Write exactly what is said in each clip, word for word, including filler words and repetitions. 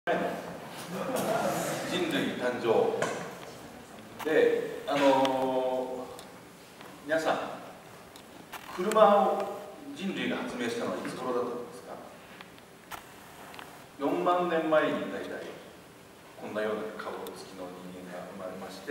人類誕生で、あのー、皆さん、車を人類が発明したのはいつ頃だと思いますか？よんまんねんまえに大体こんなような顔つきの人間が生まれまして、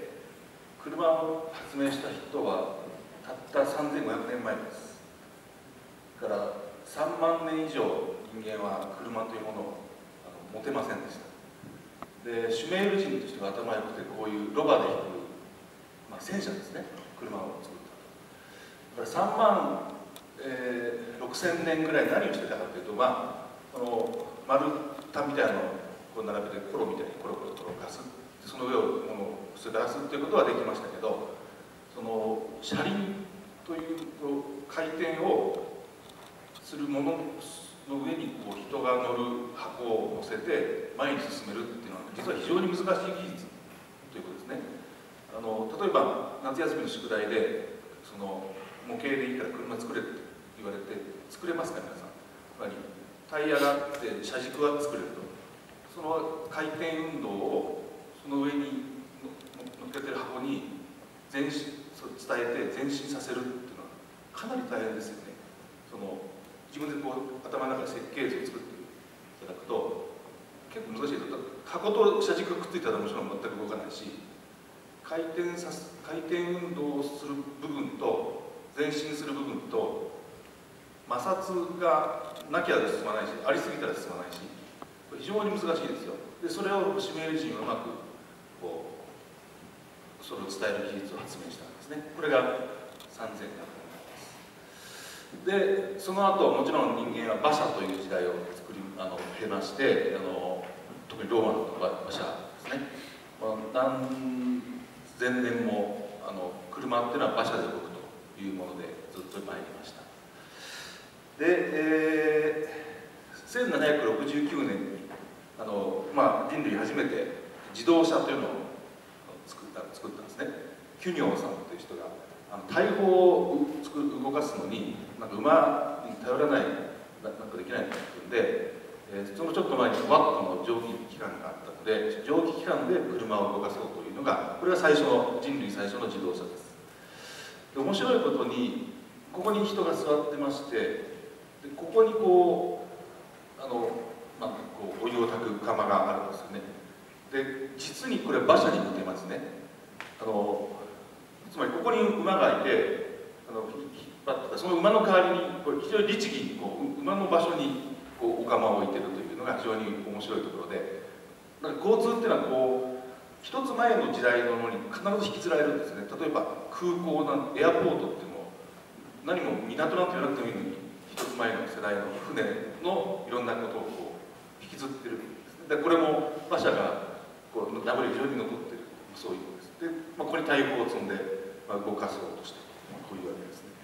車を発明した人はたったさんぜんごひゃくねんまえです。だからさんまんねん以上人間は車というものを持てませんでした。でシュメール人としては頭良くて、こういうロバで引く、まあ、戦車ですね、車を作った。だからさんまんろくせんねんぐらい何をしてたかというと、まあ、この丸太みたいなのをこう並べてコロみたいにコロコロ転がす、その上をものを滑らすということはできましたけど、その車輪という回転をするものの上にこう人が乗る箱を乗せて前に進めるっていうのは実は非常に難しい技術ということですね。あの例えば夏休みの宿題でその模型でいいから車作れって言われて作れますか皆さん？つまりタイヤがあって車軸は作れると、その回転運動をその上に乗っけてる箱に前進伝えて前進させるっていうのはかなり大変ですよね。その自分でこう頭の中で設計図を作っていただくと結構難しい。箱と車軸がくっついたらもちろん全く動かないし、回転さす回転運動をする部分と前進する部分と摩擦がなきゃ進まないし、ありすぎたら進まないし、非常に難しいですよ。でそれをシュメール人はうまくこうそれを伝える技術を発明したんですね。これがさんぜんひゃくねんです。でその後もちろん人間は馬車という時代を作りあの経まして、あの特にローマの馬車ですね、まあ、何千年もあの車っていうのは馬車で動くというものでずっと参りました。で、えー、せんななひゃくろくじゅうきゅうねんにあの、まあ、人類初めて自動車というのを作った作ったんですね。キュニョーさんという人があの大砲を作る動かすのになんか馬に頼らないなんかできないというんで、えー、そのちょっと前にワットの蒸気機関があったので、蒸気機関で車を動かそうというのが、これが最初の人類最初の自動車です。で面白いことにここに人が座ってまして、でここにこうあの、まあ、こうお湯を炊く釜があるんですよね。で実にこれ馬車に似てますね。あのつまりここに馬がいてあの引っ張ってたその馬の代わりにこれ非常に律儀にこう馬の場所にこうお釜を置いてるというのが非常に面白いところで、なんか交通っていうのはこう一つ前の時代のものに必ず引きずられるんですね。例えば空港なんエアポートっていうのも何も港なんて言わなくてもいいのに一つ前の世代の船のいろんなことをこう引きずってるんですね。でこれも馬車がこう名残非常に残ってる、そういうことです。で、まあ、ここに大砲を積んで、まあ、動かそうとして、まあ、こういうわけですね。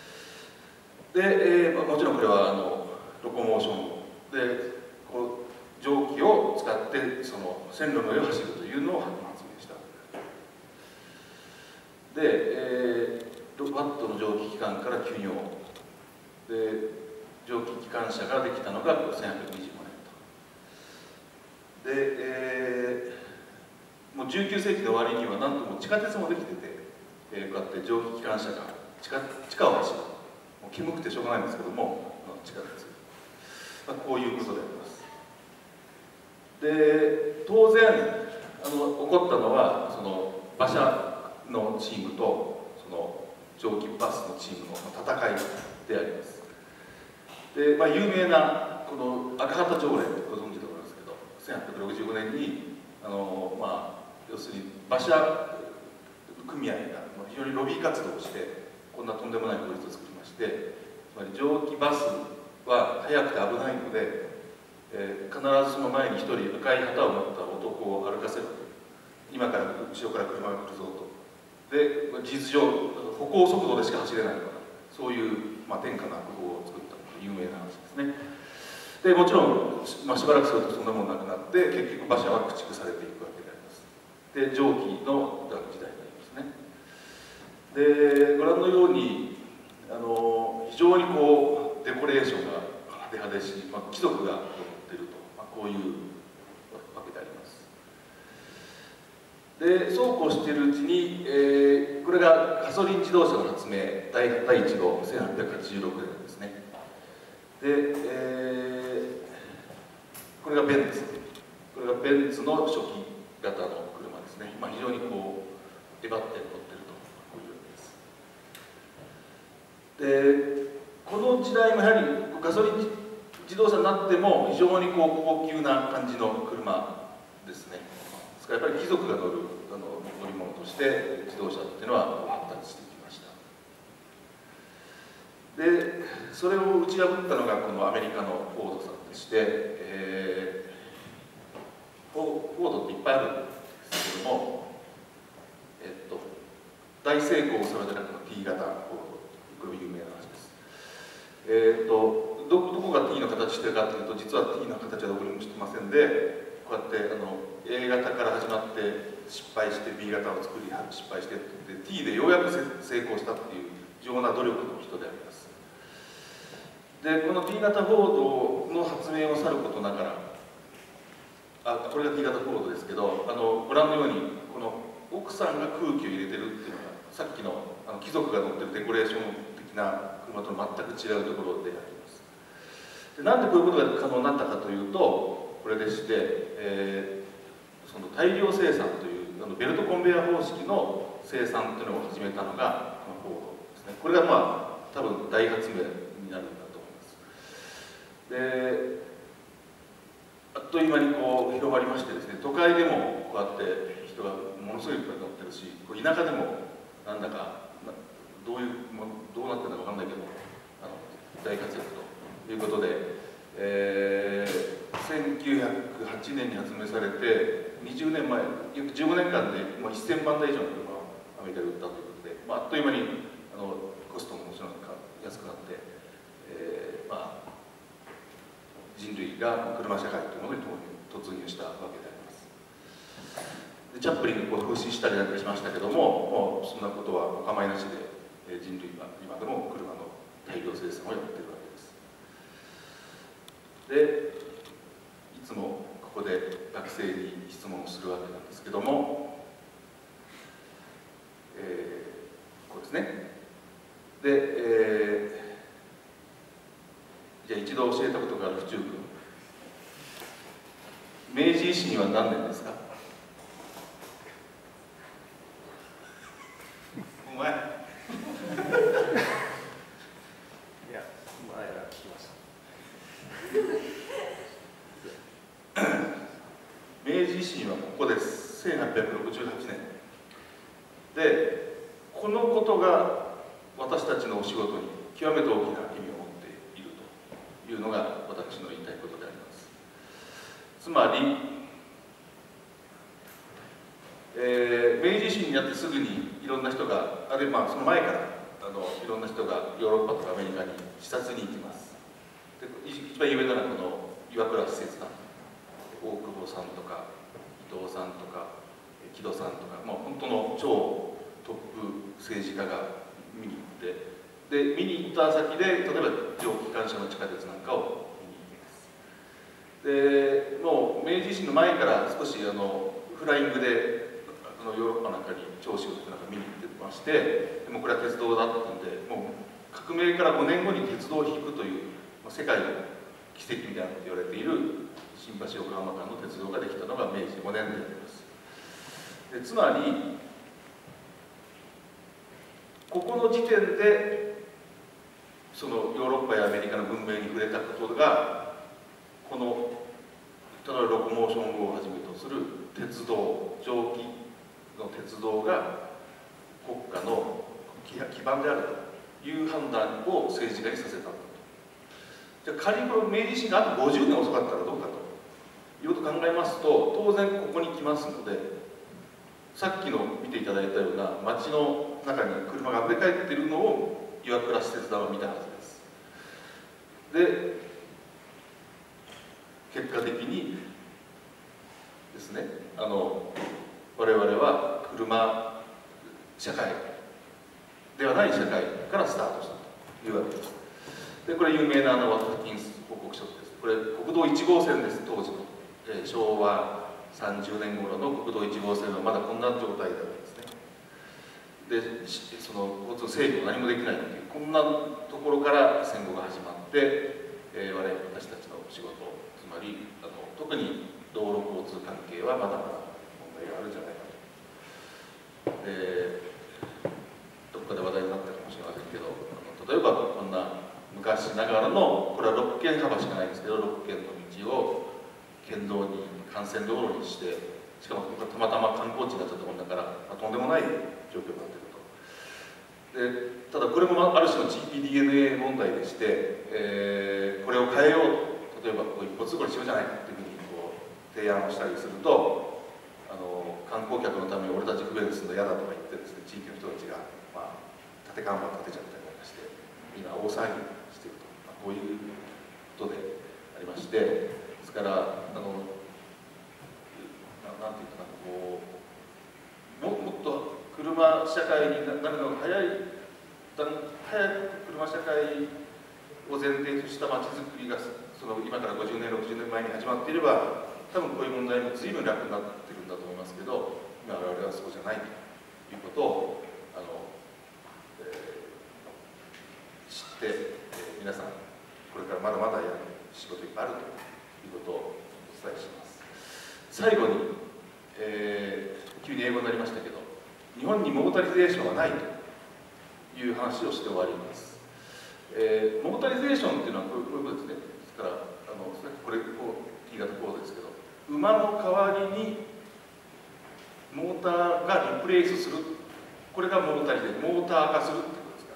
で、えーまあ、もちろんこれはあのロコモーションでこう蒸気を使ってその線路の上を走るというのを発明した。で、えー、ワットの蒸気機関からキュニョーで蒸気機関車ができたのがせんはっぴゃくにじゅうごねんと。で、えー、もうじゅうきゅうせいきの終わりにはなんとも地下鉄もできてて、えー、こうやって蒸気機関車が地下地下を走る、もう煙くてしょうがないんですけども地下鉄、まあ、こういうことであります。で当然あの起こったのはその馬車のチームとその蒸気バスのチームの戦いであります。で、まあ、有名なこの赤旗条例ってご存知だと思いますけど、せんはっぴゃくろくじゅうごねんにあの、まあ、要するに馬車組合が非常にロビー活動をしてこんなとんでもない法律を作りまして、つまり蒸気バスは速くて危ないので、えー、必ずその前に一人赤い旗を持った男を歩かせるという、今から後ろから車が来るぞと。で事実上歩行速度でしか走れないようなそういう、まあ、天下な工夫を作った有名な話ですね。でもちろん、まあ、しばらくするとそんなもんなくなって結局馬車は駆逐されていくわけであります。で蒸気の時代になりますね。でご覧のようにあの非常にこうデコレーションが派手派手し、まあ、貴族が乗っていると、まあ、こういうでそうこうしているうちに、えー、これがガソリン自動車の発明第一号せんはっぴゃくはちじゅうろくねんですね。で、えー、これがベンツこれがベンツの初期型の車ですね。まあ、非常にこうえばって乗ってるとこういうわけです。でこの時代もやはりガソリン自動車になっても非常にこう高級な感じの車ですね。ですからやっぱり貴族が乗るあの乗り物として自動車っていうのは発達してきました。でそれを打ち破ったのがこのアメリカのフォードさんでして、えー、フォードっていっぱいあるんですけども、えっと、大成功を収めたのが T 型フォード、これも有名な話です。えー、っと ど, どこが T の形してるかというと、実は T の形はどこにもしてませんで、こうやってあの A 型から始まって失敗して B 型を作り失敗してって T でようやく成功したっていう非常な努力の人であります。でこの T 型フォードの発明をさることながら、あこれが T 型フォードですけど、あのご覧のようにこの奥さんが空気を入れてるっていうのがさっきのあの貴族が乗ってるデコレーション的な車と全く違うところであります。でなんでこういうことが可能になったかというと、これでして、えー、その大量生産というあのベルトコンベヤー方式の生産というのを始めたのがこのフォードですね。これがまあ多分大発明になるんだと思います。であっという間にこう広まりましてですね、都会でもこうやって人がものすごいいっぱい乗ってるし、こう田舎でもなんだかどういうどうなってるのか分かんないけどあの大活躍ということで、えー、せんきゅうひゃくはちねんに発明されてにじゅうねんまえ、約じゅうごねんかんでもうせんまんだい以上の車をアメリカで売ったということで、まあ、あっという間にあのコストももちろん安くなって、えーまあ、人類が車社会というものに突入したわけであります。でチャップリンがこう風刺したりなんかしましたけども、もうそんなことはお構いなしで人類は今でも車の大量生産をやっているわけです。でいつもここで学生に質問をするわけなんですけども、えー、こうですね。で、えー、じゃあ一度教えたことがある府中君、明治維新は何年ですか？お前いや、 前から聞きました。 明治維新はここです。せんはっぴゃくろくじゅうはちねんで、このことが私たちのお仕事に極めて大きな意味を持っているというのが私の言いたいことであります。つまり、えー、明治維新になってすぐにいろんな人が、あるいはまあその前からあのいろんな人がヨーロッパとかアメリカに視察に行きます。で一番有名なのはこの岩倉使節団、大久保さんとか伊藤さんとか木戸さんとか、まあ、本当の超トップ政治家が見に行って、で見に行った先で例えば蒸気機関車の地下鉄なんかを見に行きます。でもう明治維新の前から少しあのフライングであのヨーロッパなんかに長州とかなんか見に行ってまして、でもこれは鉄道だったんで、もう革命からごねんごに鉄道を引くという世界の奇跡みたいなと言われている新橋横浜間の鉄道ができたのが明治ごねんであります。でつまりここの時点でそのヨーロッパやアメリカの文明に触れたことが、この例えばロコモーション号をはじめとする鉄道、蒸気の鉄道が国家の基盤であるという判断を政治家にさせたんだと。じゃあ仮にこの明治維新があとごじゅうねん遅かったらどうかということを考えますと、当然ここに来ますので、さっきの見ていただいたような街の中に車があふれ返っているのを岩倉使節団は見たはずです。で結果的にですね、あの我々は車社会ではない社会からスタートしたというわけです。でこれ有名なあのワトキンス報告書です。これ国道いち号線です、当時の、えー、昭和さんじゅうねん頃の国道いち号線はまだこんな状態であるんですね。でその交通整備も何もできないというこんなところから戦後が始まって、えー、我々私たちの仕事つまりあの特に道路交通関係はまだまだ問題があるんじゃないかと。でどっかで話題になったかもしれませんけど、あの例えばこんな昔ながらのこれはろっけん幅しかないんですけどろっけんの道を県道に幹線道路にして、しかもたまたま観光地になっちゃったもんだから、まあ、とんでもない状況になっていると。でただこれもある種の ジーピーディーエヌエー 問題でして、えー、これを変えようと、例えばこう一歩通行にしようじゃないかというふうにこう提案をしたりすると、あの観光客のために俺たち不便ですので嫌だとか言ってですね、地域の人たちが、まあ、立て看板立てちゃったりなんかして今大騒ぎしていると、まあ、こういうことでありまして、ですからあのななんていうかな、こう も, もっと車社会になるのが早い早く車社会を前提とした街づくりがその今からごじゅうねんろくじゅうねんまえに始まっていれば、多分こういう問題も随分楽になってるんだと思いますけど、今我々はそうじゃないということをあの、えー、知って、えー、皆さんこれからまだまだやる仕事いっぱいあるということをお伝えします。最後に、えー、急に英語になりましたけど、日本にモータリゼーションはないという話をして終わります。えー、モータリゼーションっていうのはこういうことですね。ですから、あのこれこう T 型コードですけど、馬の代わりにモーターがリプレイスする、これがモータリゼーション、モーター化するってことですから。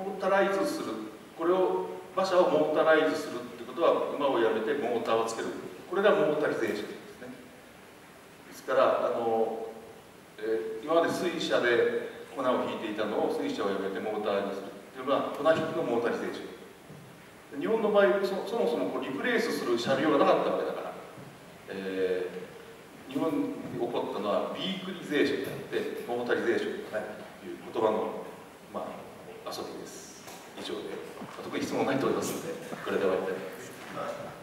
モータライズする、これを馬車をモータライズするってことは、馬をやめてモーターをつける、これがモータリゼーションですね。ですからあの、えー、今まで水車で粉を引いていたのを水車をやめてモーターにするというのは粉引きのモータリゼーション。日本の場合 そ, そもそもこうリプレイスする車両がなかったわけだから、えー、日本に起こったのはビークリゼーションになってモータリゼーションと、ね、いう言葉の、まあ、遊びです。以上で特に質問ないと思いますのでこれで終わりたいと思います。